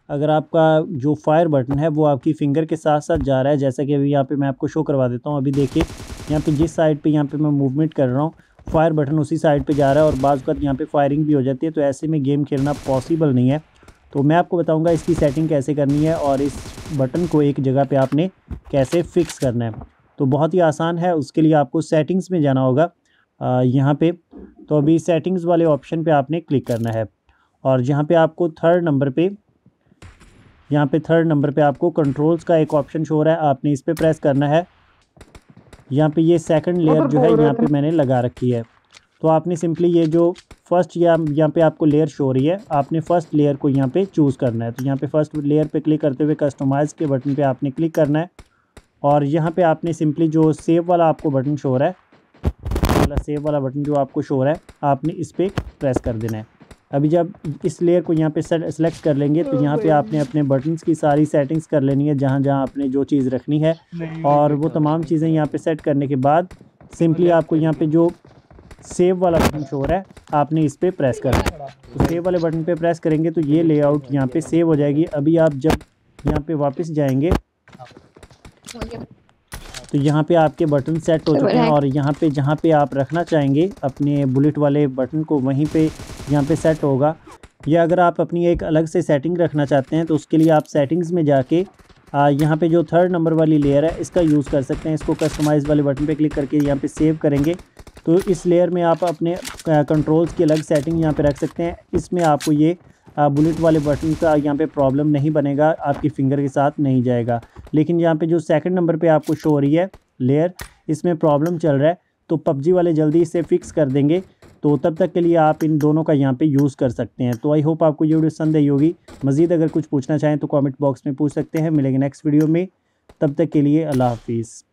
अगर आपका जो फायर बटन है वो आपकी फिंगर के साथ साथ जा रहा है, जैसा कि अभी यहाँ पे मैं आपको शो करवा देता हूँ। अभी देखिए यहाँ पे जिस साइड पे यहाँ पे मैं मूवमेंट कर रहा हूँ फायर बटन उसी साइड पे जा रहा है और बाज़ वक़्त यहाँ पे फायरिंग भी हो जाती है। तो ऐसे में गेम खेलना पॉसिबल नहीं है। तो मैं आपको बताऊँगा इसकी सेटिंग कैसे करनी है और इस बटन को एक जगह पर आपने कैसे फ़िक्स करना है। तो बहुत ही आसान है। उसके लिए आपको सेटिंग्स में जाना होगा यहाँ पे। तो अभी सेटिंग्स वाले ऑप्शन पे आपने क्लिक करना है और जहाँ पे आपको थर्ड नंबर पे आपको कंट्रोल्स का एक ऑप्शन शो हो रहा है, आपने इस पर प्रेस करना है। यहाँ पे ये सेकंड लेयर जो है यहाँ पे मैंने लगा रखी है। तो आपने सिंपली ये जो फर्स्ट यहाँ पे आपको लेयर शो हो रही है, आपने फर्स्ट लेयर को यहाँ पे चूज़ करना है। तो यहाँ पे फर्स्ट लेयर पे क्लिक करते हुए कस्टमाइज़ के बटन पे आपने क्लिक करना है और यहाँ पे आपने सिंपली जो सेव वाला आपको बटन शो हो रहा है, सेव वाला बटन जो आपको शो हो रहा है, आपने इस पर प्रेस कर देना है। अभी जब इस लेयर को यहाँ पे सेलेक्ट कर लेंगे तो यहाँ पे आपने अपने बटन्स की सारी सेटिंग्स कर लेनी है, जहाँ जहाँ आपने जो चीज़ रखनी है। और वो तमाम चीज़ें यहाँ पे सेट करने के बाद सिंपली आपको यहाँ पे जो सेव वाला बटन शो हो रहा है, आपने इस पर प्रेस करना है। तो सेव वाले बटन पे प्रेस करेंगे तो ये लेआउट यहाँ पे सेव हो जाएगी। अभी आप जब यहाँ पे वापस जाएंगे तो यहाँ पे आपके बटन सेट हो चुके हैं और यहाँ पे जहाँ पे आप रखना चाहेंगे अपने बुलेट वाले बटन को वहीं पे यहाँ पे सेट होगा। या अगर आप अपनी एक अलग से सेटिंग रखना चाहते हैं तो उसके लिए आप सेटिंग्स में जाके यहाँ पे जो थर्ड नंबर वाली लेयर है इसका यूज़ कर सकते हैं। इसको कस्टमाइज़ वाले बटन पे क्लिक करके यहाँ पे सेव करेंगे तो इस लेयर में आप अपने कंट्रोल्स की अलग सेटिंग यहाँ पे रख सकते हैं। इसमें आपको ये बुलेट वाले बटन का यहाँ पे प्रॉब्लम नहीं बनेगा, आपकी फिंगर के साथ नहीं जाएगा। लेकिन यहाँ पे जो सेकंड नंबर पे आपको शो हो रही है लेयर, इसमें प्रॉब्लम चल रहा है। तो पबजी वाले जल्दी इसे फिक्स कर देंगे। तो तब तक के लिए आप इन दोनों का यहाँ पे यूज़ कर सकते हैं। तो आई होप आपको ये वीडियो पसंद आई होगी। मज़ीद अगर कुछ पूछना चाहें तो कमेंट बॉक्स में पूछ सकते हैं। मिलेंगे नेक्स्ट वीडियो में, तब तक के लिए अल्लाह हाफिज़।